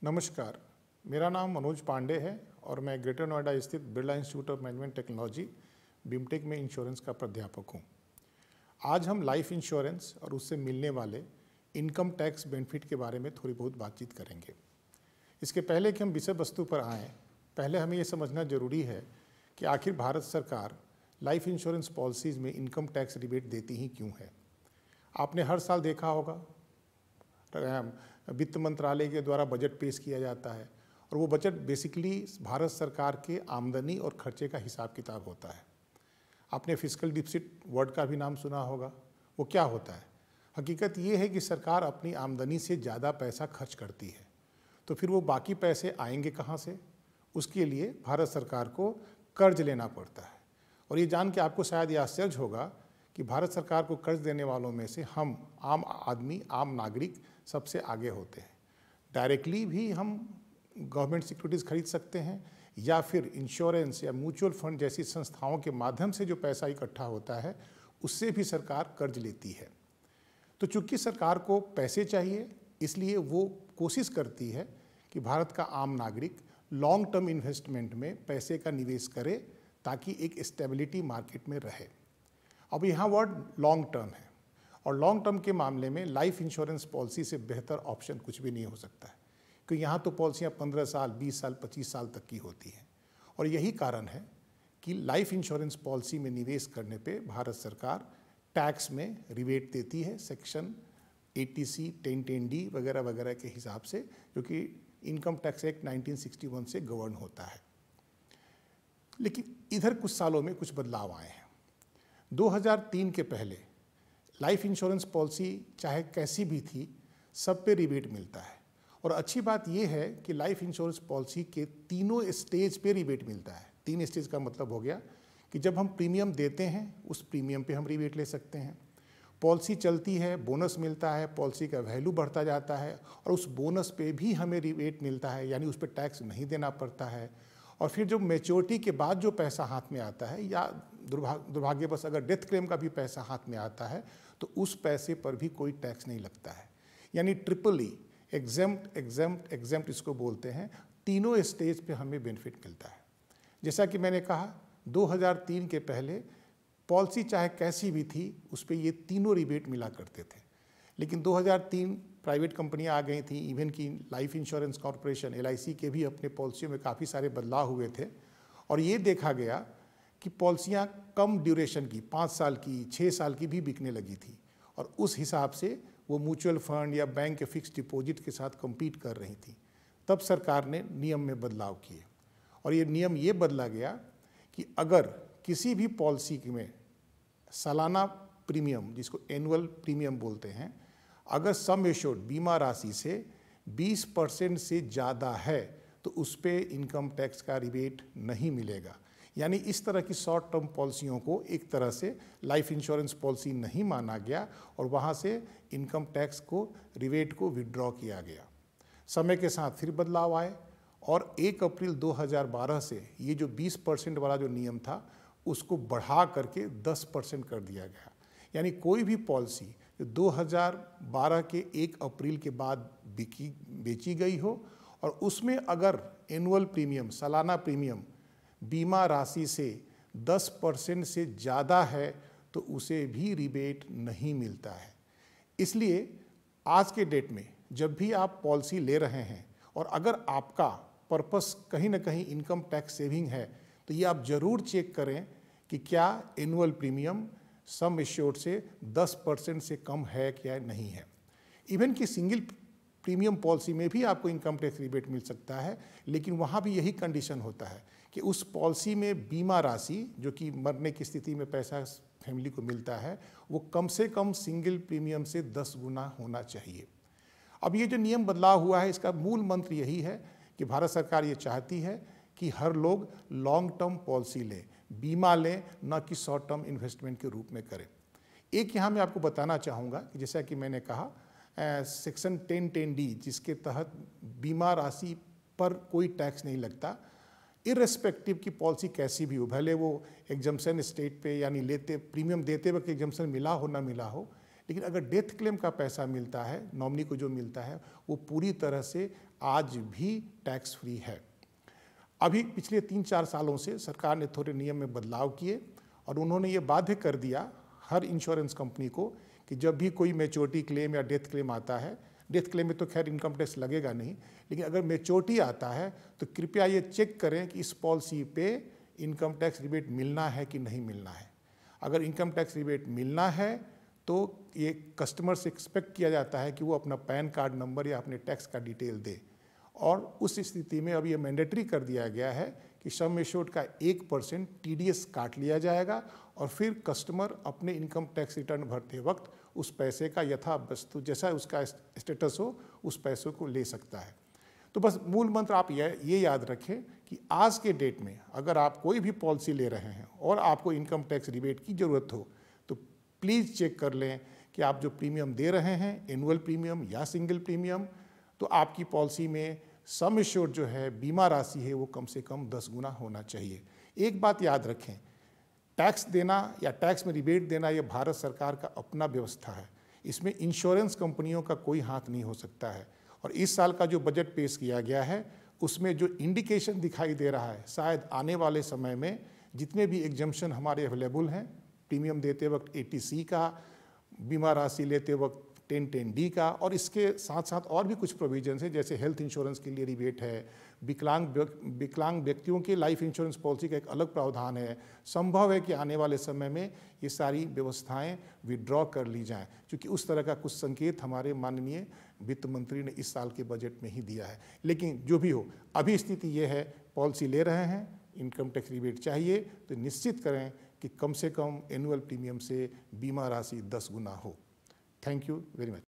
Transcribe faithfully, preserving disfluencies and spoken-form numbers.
नमस्कार, मेरा नाम मनोज पांडे है और मैं ग्रेटर नोएडा स्थित Birla institute of management technology BIMTECH में इंश्योरेंस का प्राध्यापक हूँ। आज हम लाइफ इंश्योरेंस और उससे मिलने वाले इनकम टैक्स बेनिफिट के बारे में थोड़ी बहुत बातचीत करेंगे। इसके पहले कि हम विषय वस्तु पर आएँ, पहले हमें ये समझना जरूरी है कि आखिर भारत सरकार लाइफ इंश्योरेंस पॉलिसीज़ में इनकम टैक्स रिबेट देती ही क्यों है। आपने हर साल देखा होगा वित्त मंत्रालय के द्वारा बजट पेश किया जाता है और वो बजट बेसिकली भारत सरकार के आमदनी और खर्चे का हिसाब किताब होता है। आपने फिस्कल डिफिसिट वर्ड का भी नाम सुना होगा। वो क्या होता है? हकीकत ये है कि सरकार अपनी आमदनी से ज़्यादा पैसा खर्च करती है, तो फिर वो बाकी पैसे आएंगे कहाँ से? उसके लिए भारत सरकार को कर्ज लेना पड़ता है। और ये जान के आपको शायद ये आश्चर्य होगा कि भारत सरकार को कर्ज देने वालों में से हम आम आदमी, आम नागरिक सबसे आगे होते हैं। डायरेक्टली भी हम गवर्नमेंट सिक्योरिटीज़ खरीद सकते हैं या फिर इंश्योरेंस या म्यूचुअल फंड जैसी संस्थाओं के माध्यम से जो पैसा इकट्ठा होता है उससे भी सरकार कर्ज लेती है। तो चूंकि सरकार को पैसे चाहिए, इसलिए वो कोशिश करती है कि भारत का आम नागरिक लॉन्ग टर्म इन्वेस्टमेंट में पैसे का निवेश करे ताकि एक स्टेबिलिटी मार्केट में रहे। अब यहाँ वर्ड लॉन्ग टर्म है और लॉन्ग टर्म के मामले में लाइफ इंश्योरेंस पॉलिसी से बेहतर ऑप्शन कुछ भी नहीं हो सकता है, क्योंकि यहाँ तो पॉलिसियाँ पंद्रह साल, बीस साल, पच्चीस साल तक की होती हैं। और यही कारण है कि लाइफ इंश्योरेंस पॉलिसी में निवेश करने पे भारत सरकार टैक्स में रिबेट देती है, section eighty C, ten ten D वगैरह वगैरह के हिसाब से, जो कि income tax act nineteen sixty one से गवर्न होता है। लेकिन इधर कुछ सालों में कुछ बदलाव आए हैं। दो हज़ार तीन के पहले लाइफ इंश्योरेंस पॉलिसी चाहे कैसी भी थी, सब पे रिबेट मिलता है। और अच्छी बात यह है कि लाइफ इंश्योरेंस पॉलिसी के तीनों स्टेज पे रिबेट मिलता है। तीन स्टेज का मतलब हो गया कि जब हम प्रीमियम देते हैं उस प्रीमियम पे हम रिबेट ले सकते हैं, पॉलिसी चलती है, बोनस मिलता है, पॉलिसी का वैल्यू बढ़ता जाता है और उस बोनस पे भी हमें रिबेट मिलता है, यानी उस पर टैक्स नहीं देना पड़ता है। और फिर जो मैच्योरिटी के बाद जो पैसा हाथ में आता है या दुर्भाग्य दुर्भाग्यवश अगर डेथ क्लेम का भी पैसा हाथ में आता है तो उस पैसे पर भी कोई टैक्स नहीं लगता है। यानी triple E, exempt exempt exempt इसको बोलते हैं। तीनों स्टेज पे हमें बेनिफिट मिलता है। जैसा कि मैंने कहा, दो हज़ार तीन के पहले पॉलिसी चाहे कैसी भी थी उस पर ये तीनों रिबेट मिला करते थे। लेकिन दो हज़ार तीन प्राइवेट कंपनियां आ गई थी, इवन की life insurance corporation L I C के भी अपने पॉलिसियों में काफ़ी सारे बदलाव हुए थे और ये देखा गया कि पॉलिसियां कम ड्यूरेशन की, पाँच साल की, छः साल की भी बिकने लगी थी और उस हिसाब से वो म्यूचुअल फंड या बैंक के फिक्स डिपॉजिट के साथ कम्पीट कर रही थी। तब सरकार ने नियम में बदलाव किए और ये नियम ये बदला गया कि अगर किसी भी पॉलिसी में सालाना प्रीमियम, जिसको एनुअल प्रीमियम बोलते हैं, अगर सम एश्योर्ड बीमा राशि से बीस परसेंट से ज़्यादा है तो उस पर इनकम टैक्स का रिबेट नहीं मिलेगा। यानी इस तरह की शॉर्ट टर्म पॉलिसियों को एक तरह से लाइफ इंश्योरेंस पॉलिसी नहीं माना गया और वहाँ से इनकम टैक्स को, रिबेट को विड्रॉ किया गया। समय के साथ फिर बदलाव आए और एक अप्रैल दो हज़ार बारह से ये जो बीस परसेंट वाला जो नियम था उसको बढ़ा करके दस परसेंट कर दिया गया। यानी कोई भी पॉलिसी जो दो हज़ार बारह के एक अप्रैल के बाद बिकी बेची गई हो और उसमें अगर एनुअल प्रीमियम, सालाना प्रीमियम बीमा राशि से दस परसेंट से ज़्यादा है तो उसे भी रिबेट नहीं मिलता है। इसलिए आज के डेट में जब भी आप पॉलिसी ले रहे हैं और अगर आपका पर्पस कहीं ना कहीं इनकम टैक्स सेविंग है तो ये आप ज़रूर चेक करें कि क्या एनुअल प्रीमियम सम एश्योर्ड से दस परसेंट से कम है क्या नहीं है। इवन कि सिंगल प्रीमियम पॉलिसी में भी आपको इनकम टैक्स रिबेट मिल सकता है, लेकिन वहाँ भी यही कंडीशन होता है कि उस पॉलिसी में बीमा राशि, जो कि मरने की स्थिति में पैसा फैमिली को मिलता है, वो कम से कम सिंगल प्रीमियम से दस गुना होना चाहिए। अब ये जो नियम बदलाव हुआ है, इसका मूल मंत्र यही है कि भारत सरकार ये चाहती है कि हर लोग लॉन्ग टर्म पॉलिसी लें, बीमा लें, न कि शॉर्ट टर्म इन्वेस्टमेंट के रूप में करें। एक यहाँ मैं आपको बताना चाहूँगा कि जैसा कि मैंने कहा, सेक्शन टेन टेन डी, जिसके तहत बीमा राशि पर कोई टैक्स नहीं लगता, इर्रेस्पेक्टिव की पॉलिसी कैसी भी हो, भले वो एग्जम्पशन स्टेट पे यानी लेते प्रीमियम देते वक्त एग्जम्पशन मिला हो ना मिला हो, लेकिन अगर डेथ क्लेम का पैसा मिलता है, नॉमिनी को जो मिलता है, वो पूरी तरह से आज भी टैक्स फ्री है। अभी पिछले तीन चार सालों से सरकार ने थोड़े नियम में बदलाव किए और उन्होंने ये बाध्य कर दिया हर इंश्योरेंस कंपनी को कि जब भी कोई मैच्योरिटी क्लेम या डेथ क्लेम आता है, डेथ क्लेम में तो खैर इनकम टैक्स लगेगा नहीं, लेकिन अगर मैच्योरिटी आता है तो कृपया ये चेक करें कि इस पॉलिसी पे इनकम टैक्स रिबेट मिलना है कि नहीं मिलना है। अगर इनकम टैक्स रिबेट मिलना है तो ये कस्टमर से एक्सपेक्ट किया जाता है कि वो अपना पैन कार्ड नंबर या अपने टैक्स का डिटेल दे, और उस स्थिति में अब ये मैंडेटरी कर दिया गया है कि सम एश्योर्ड का एक परसेंट टी डी एस काट लिया जाएगा और फिर कस्टमर अपने इनकम टैक्स रिटर्न भरते वक्त उस पैसे का यथा वस्तु जैसा उसका स्टेटस हो उस पैसे को ले सकता है। तो बस मूल मंत्र आप ये ये याद रखें कि आज के डेट में अगर आप कोई भी पॉलिसी ले रहे हैं और आपको इनकम टैक्स रिबेट की ज़रूरत हो तो प्लीज़ चेक कर लें कि आप जो प्रीमियम दे रहे हैं, एनुअल प्रीमियम या सिंगल प्रीमियम, तो आपकी पॉलिसी में सम एश्योर्ड जो है बीमा राशि है वो कम से कम दस गुना होना चाहिए। एक बात याद रखें, टैक्स देना या टैक्स में रिबेट देना ये भारत सरकार का अपना व्यवस्था है, इसमें इंश्योरेंस कंपनियों का कोई हाथ नहीं हो सकता है। और इस साल का जो बजट पेश किया गया है उसमें जो इंडिकेशन दिखाई दे रहा है, शायद आने वाले समय में जितने भी एग्जम्पशन हमारे अवेलेबल हैं, प्रीमियम देते वक्त ए टी सी का, बीमा राशि लेते वक्त टेन टेन डी का, और इसके साथ साथ और भी कुछ प्रोविजंस हैं जैसे हेल्थ इंश्योरेंस के लिए रिबेट है, विकलांग विकलांग व्यक्तियों के लाइफ इंश्योरेंस पॉलिसी का एक अलग प्रावधान है। संभव है कि आने वाले समय में ये सारी व्यवस्थाएं विड्रॉ कर ली जाएं, क्योंकि उस तरह का कुछ संकेत हमारे माननीय वित्त मंत्री ने इस साल के बजट में ही दिया है। लेकिन जो भी हो, अभी स्थिति ये है, पॉलिसी ले रहे हैं, इनकम टैक्स रिबेट चाहिए तो निश्चित करें कि कम से कम एनुअल प्रीमियम से बीमा राशि दस गुना हो। Thank you very much.